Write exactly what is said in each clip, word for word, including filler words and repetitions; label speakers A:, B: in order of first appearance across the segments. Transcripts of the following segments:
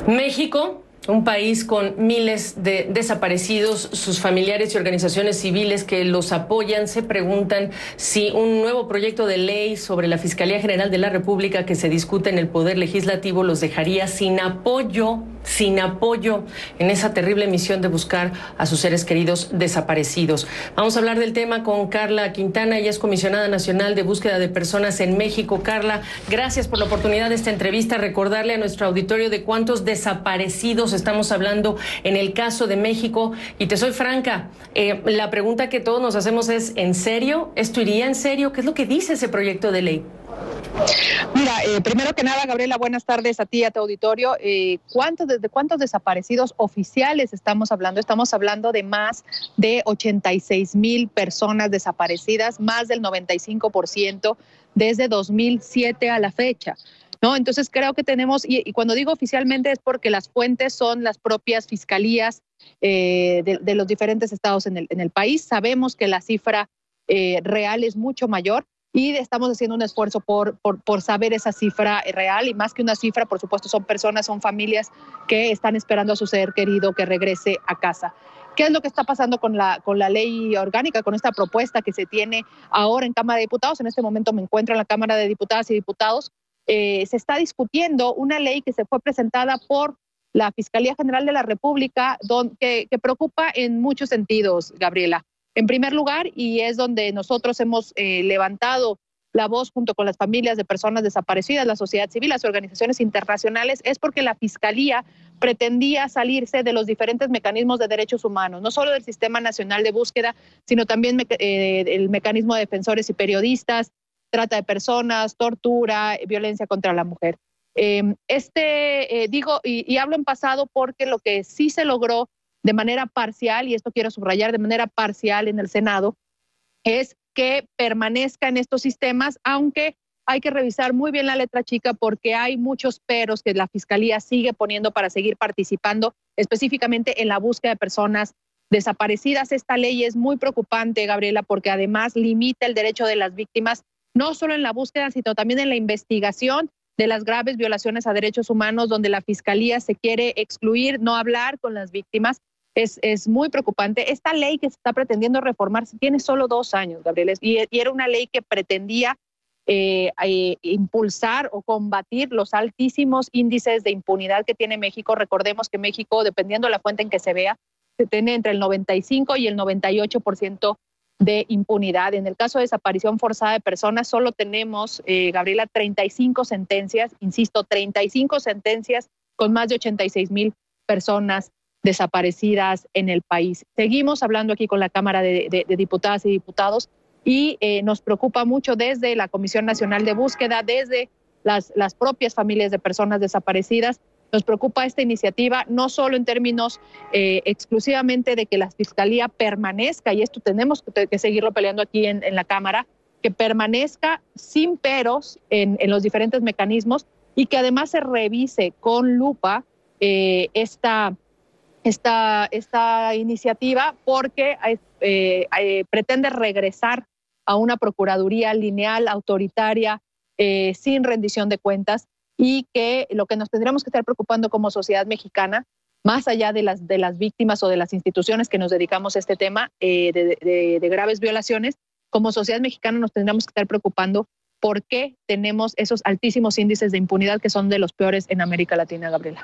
A: México, un país con miles de desaparecidos, sus familiares y organizaciones civiles que los apoyan se preguntan si un nuevo proyecto de ley sobre la Fiscalía General de la República que se discute en el Poder Legislativo los dejaría sin apoyo, sin apoyo en esa terrible misión de buscar a sus seres queridos desaparecidos. Vamos a hablar del tema con Carla Quintana, ella es comisionada nacional de búsqueda de personas en México. Carla, gracias por la oportunidad de esta entrevista. Recordarle a nuestro auditorio de cuántos desaparecidos estamos hablando en el caso de México. Y te soy franca, eh, la pregunta que todos nos hacemos es, ¿en serio? ¿Esto iría en serio? ¿Qué es lo que dice ese proyecto de ley?
B: Mira, eh, primero que nada, Gabriela, buenas tardes a ti y a tu auditorio. Eh, ¿cuántos, ¿De cuántos desaparecidos oficiales estamos hablando? Estamos hablando de más de ochenta y seis mil personas desaparecidas, más del noventa y cinco por ciento desde dos mil siete a la fecha, ¿no? Entonces creo que tenemos, y, y cuando digo oficialmente es porque las fuentes son las propias fiscalías eh, de, de los diferentes estados en el, en el país. Sabemos que la cifra eh, real es mucho mayor, y estamos haciendo un esfuerzo por, por, por saber esa cifra real, y más que una cifra, por supuesto, son personas, son familias que están esperando a su ser querido que regrese a casa. ¿Qué es lo que está pasando con la, con la ley orgánica, con esta propuesta que se tiene ahora en Cámara de Diputados? En este momento me encuentro en la Cámara de Diputadas y Diputados. Eh, se está discutiendo una ley que se fue presentada por la Fiscalía General de la República, don, que, que preocupa en muchos sentidos, Gabriela. En primer lugar, y es donde nosotros hemos eh, levantado la voz junto con las familias de personas desaparecidas, la sociedad civil, las organizaciones internacionales, es porque la Fiscalía pretendía salirse de los diferentes mecanismos de derechos humanos, no solo del Sistema Nacional de Búsqueda, sino también eh, el mecanismo de defensores y periodistas, trata de personas, tortura, violencia contra la mujer. Eh, este, eh, digo, y, y hablo en pasado porque lo que sí se logró de manera parcial, y esto quiero subrayar, de manera parcial en el Senado, es que permanezca en estos sistemas, aunque hay que revisar muy bien la letra chica porque hay muchos peros que la Fiscalía sigue poniendo para seguir participando específicamente en la búsqueda de personas desaparecidas. Esta ley es muy preocupante, Gabriela, porque además limita el derecho de las víctimas, no solo en la búsqueda, sino también en la investigación de las graves violaciones a derechos humanos, donde la Fiscalía se quiere excluir, no hablar con las víctimas. Es, es muy preocupante. Esta ley que se está pretendiendo reformar tiene solo dos años, Gabriel, y, y era una ley que pretendía eh, eh, impulsar o combatir los altísimos índices de impunidad que tiene México. Recordemos que México, dependiendo de la fuente en que se vea, se tiene entre el noventa y cinco y el noventa y ocho por ciento de impunidad. En el caso de desaparición forzada de personas, solo tenemos, eh, Gabriela, treinta y cinco sentencias, insisto, treinta y cinco sentencias con más de ochenta y seis mil personas desaparecidas en el país. Seguimos hablando aquí con la Cámara de, de, de Diputadas y Diputados y eh, nos preocupa mucho desde la Comisión Nacional de Búsqueda, desde las, las propias familias de personas desaparecidas. Nos preocupa esta iniciativa, no solo en términos eh, exclusivamente de que la Fiscalía permanezca, y esto tenemos que, que seguirlo peleando aquí en, en la Cámara, que permanezca sin peros en, en los diferentes mecanismos y que además se revise con lupa eh, esta Esta, esta iniciativa porque eh, eh, pretende regresar a una procuraduría lineal, autoritaria, eh, sin rendición de cuentas, y que lo que nos tendríamos que estar preocupando como sociedad mexicana, más allá de las, de las víctimas o de las instituciones que nos dedicamos a este tema eh, de, de, de graves violaciones, como sociedad mexicana nos tendríamos que estar preocupando por qué tenemos esos altísimos índices de impunidad que son de los peores en América Latina, Gabriela.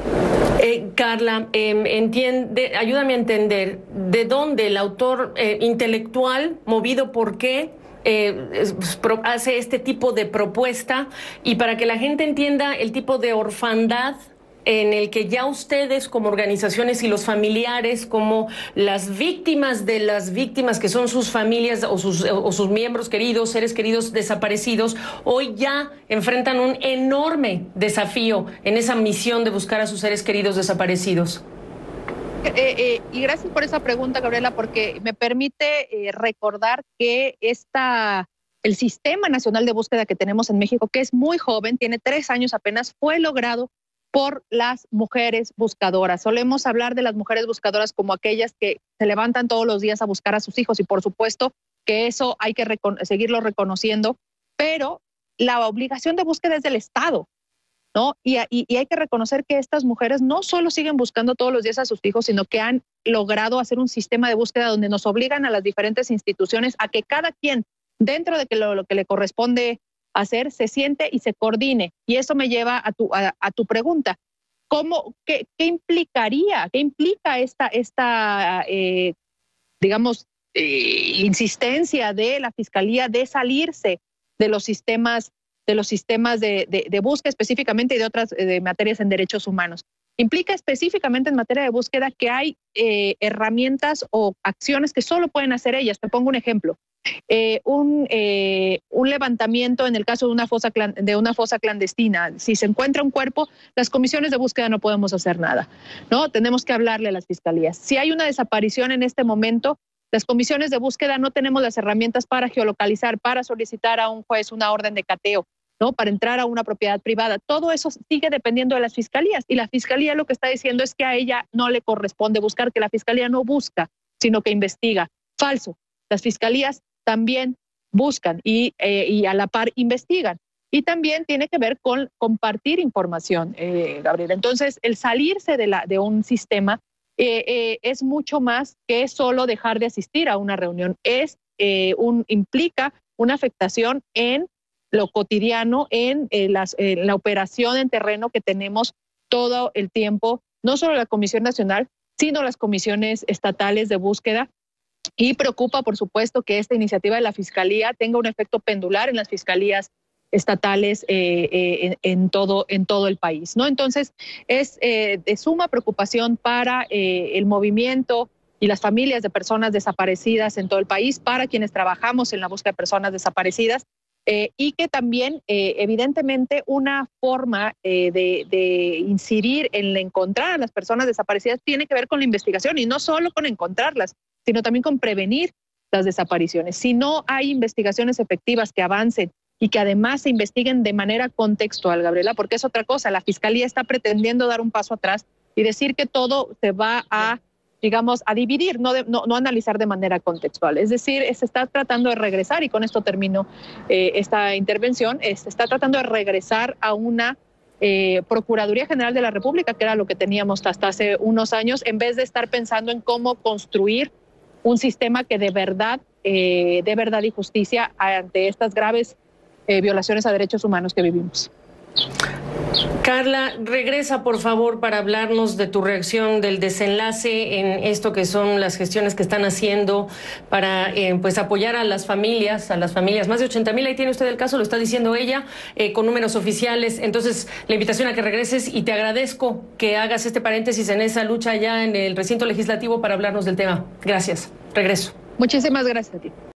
A: Eh, Carla, eh, entiende, ayúdame a entender de dónde el autor eh, intelectual, movido por qué, eh, pro, hace este tipo de propuesta, y para que la gente entienda el tipo de orfandad en el que ya ustedes como organizaciones y los familiares, como las víctimas de las víctimas que son sus familias o sus, o sus miembros queridos, seres queridos desaparecidos, hoy ya enfrentan un enorme desafío en esa misión de buscar a sus seres queridos desaparecidos.
B: Eh, eh, y gracias por esa pregunta, Gabriela, porque me permite eh, recordar que esta, el Sistema Nacional de Búsqueda que tenemos en México, que es muy joven, tiene tres años apenas, fue logrado por las mujeres buscadoras. Solemos hablar de las mujeres buscadoras como aquellas que se levantan todos los días a buscar a sus hijos, y por supuesto que eso hay que recon- seguirlo reconociendo, pero la obligación de búsqueda es del Estado. ¿no? Y, y, y hay que reconocer que estas mujeres no solo siguen buscando todos los días a sus hijos, sino que han logrado hacer un sistema de búsqueda donde nos obligan a las diferentes instituciones a que cada quien, dentro de que lo, lo que le corresponde hacer, se siente y se coordine. Y eso me lleva a tu, a, a tu pregunta. ¿Cómo, qué, qué implicaría, qué implica esta, esta eh, digamos, eh, insistencia de la Fiscalía de salirse de los sistemas, de los sistemas de, de, de búsqueda específicamente y de otras de materias en derechos humanos? Implica específicamente en materia de búsqueda que hay eh, herramientas o acciones que solo pueden hacer ellas. Te pongo un ejemplo. Eh, un, eh, un levantamiento en el caso de una, fosa de una fosa clandestina. Si se encuentra un cuerpo, las comisiones de búsqueda no podemos hacer nada, ¿no? Tenemos que hablarle a las fiscalías. Si hay una desaparición en este momento, las comisiones de búsqueda no tenemos las herramientas para geolocalizar, para solicitar a un juez una orden de cateo, ¿no? Para entrar a una propiedad privada. Todo eso sigue dependiendo de las fiscalías, y la fiscalía lo que está diciendo es que a ella no le corresponde buscar, que la fiscalía no busca, sino que investiga. Falso. Las fiscalías también buscan y, eh, y a la par investigan. Y también tiene que ver con compartir información, eh, Gabriela. Entonces, el salirse de, la, de un sistema eh, eh, es mucho más que solo dejar de asistir a una reunión. Es, eh, un, implica una afectación en lo cotidiano, en, eh, las, en la operación en terreno que tenemos todo el tiempo, no solo la Comisión Nacional, sino las comisiones estatales de búsqueda. Y preocupa, por supuesto, que esta iniciativa de la Fiscalía tenga un efecto pendular en las fiscalías estatales eh, eh, en, en, todo, en todo el país, ¿no? Entonces, es eh, de suma preocupación para eh, el movimiento y las familias de personas desaparecidas en todo el país, para quienes trabajamos en la búsqueda de personas desaparecidas, eh, y que también, eh, evidentemente, una forma eh, de, de incidir en encontrar a las personas desaparecidas tiene que ver con la investigación, y no solo con encontrarlas, sino también con prevenir las desapariciones. Si no hay investigaciones efectivas que avancen y que además se investiguen de manera contextual, Gabriela, porque es otra cosa, la Fiscalía está pretendiendo dar un paso atrás y decir que todo se va a, digamos, a dividir, no, de, no, no analizar de manera contextual. Es decir, se está tratando de regresar, y con esto termino eh, esta intervención, eh, se está tratando de regresar a una eh, Procuraduría General de la República, que era lo que teníamos hasta hace unos años, en vez de estar pensando en cómo construir un sistema que de verdad, eh, de verdad y justicia ante estas graves eh, violaciones a derechos humanos que vivimos.
A: Carla, regresa por favor para hablarnos de tu reacción, del desenlace en esto que son las gestiones que están haciendo para eh, pues apoyar a las familias, a las familias, más de ochenta mil, ahí tiene usted el caso, lo está diciendo ella, eh, con números oficiales. Entonces, la invitación a que regreses, y te agradezco que hagas este paréntesis en esa lucha ya en el recinto legislativo para hablarnos del tema. Gracias. Regreso.
B: Muchísimas gracias a ti.